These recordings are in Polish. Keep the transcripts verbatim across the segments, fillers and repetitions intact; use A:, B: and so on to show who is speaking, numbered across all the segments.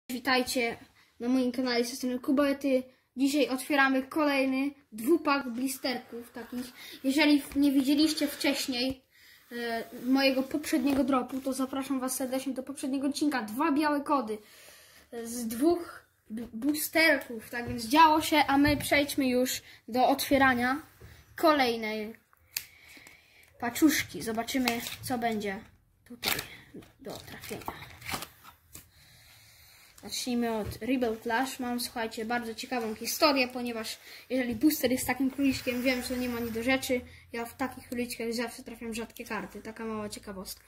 A: Witajcie na moim kanale ze strony Kubety. Dzisiaj otwieramy kolejny dwupak blisterków takich. Jeżeli nie widzieliście wcześniej e, mojego poprzedniego dropu, to zapraszam was serdecznie do poprzedniego odcinka. Dwa białe kody e, z dwóch blisterków, tak więc działo się, a my przejdźmy już do otwierania kolejnej paczuszki. Zobaczymy, co będzie tutaj do trafienia. Zacznijmy od Rebel Clash. Mam, słuchajcie, bardzo ciekawą historię, ponieważ jeżeli booster jest takim króliczkiem, wiem, że nie ma nic do rzeczy. Ja w takich króliczkach zawsze trafiam rzadkie karty. Taka mała ciekawostka.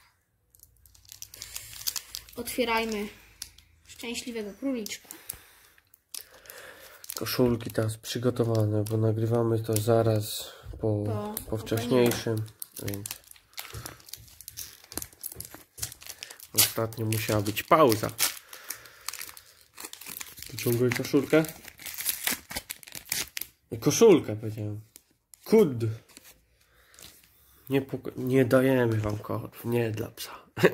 A: Otwierajmy szczęśliwego króliczka.
B: Koszulki teraz przygotowane, bo nagrywamy to zaraz po, po, po wcześniejszym. Więc ostatnio musiała być pauza. Wyciągaj koszulkę. Koszulkę powiedziałem. Kud. Nie, nie dajemy wam kodów. Nie dla psa.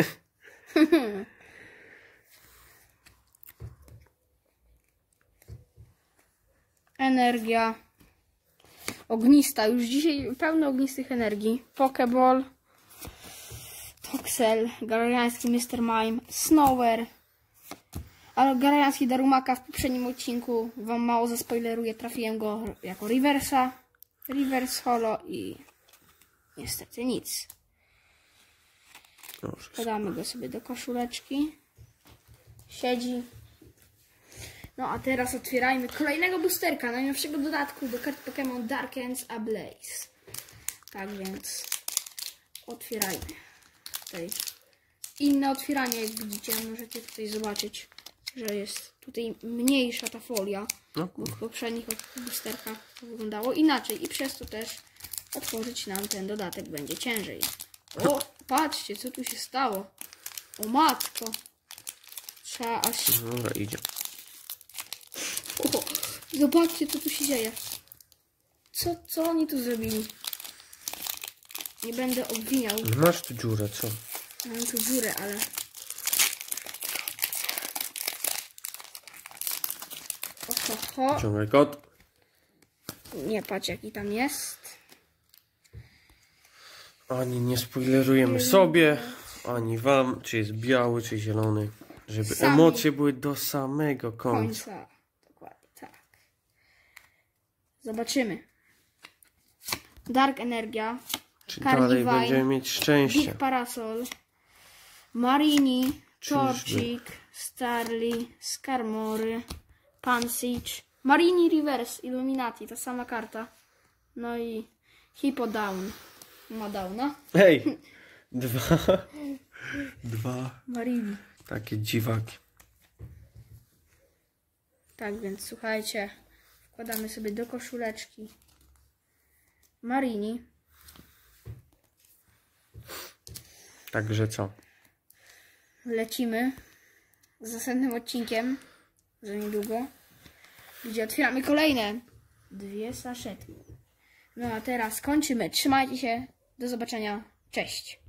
A: Energia. Ognista. Już dzisiaj pełno ognistych energii. Pokeball. Toxel. Galariański mister Mime. Snower. Ale Galariański Darumaka w poprzednim odcinku wam mało zaspoileruję. Trafiłem go jako reversa. Reverse holo i niestety nic. Podamy go sobie do koszuleczki. Siedzi. No a teraz otwierajmy kolejnego boosterka, najnowszego dodatku do kart Pokémon Dark Ends Ablaze. Tak więc otwierajmy. Tutaj inne otwieranie, jak widzicie, możecie tutaj zobaczyć, że jest tutaj mniejsza ta folia, no, bo w poprzednich boosterkach to wyglądało inaczej i przez to też otworzyć nam ten dodatek będzie ciężej. O, patrzcie, co tu się stało. O matko. Trzeba aż...
B: Dobra, idzie.
A: O, zobaczcie, co tu się dzieje. Co, co oni tu zrobili? Nie będę obwiniał.
B: Masz tu dziurę, co?
A: Mam tu dziurę, ale... Oho.
B: Ciągaj kod.
A: Nie, patrz, jaki tam jest.
B: Ani nie spoilerujemy sobie, ani wam, czy jest biały, czy zielony. Żeby Sami. emocje były do samego końca.
A: końca. Dokładnie, tak. Zobaczymy. Dark Energia.
B: Czy dalej będziemy mieć szczęście.
A: Big Parasol. Marini. Torchic. Starly. Skarmory. Pansage. Marini Reverse Illuminati. Ta sama karta. No i Hippowdon. Ma downa.
B: Hej! Dwa. Dwa.
A: Marini.
B: Takie dziwaki.
A: Tak więc słuchajcie. Wkładamy sobie do koszuleczki Marini.
B: Także co?
A: Lecimy z następnym odcinkiem za niedługo, gdzie otwieramy kolejne dwie saszetki. No a teraz kończymy. Trzymajcie się. Do zobaczenia. Cześć.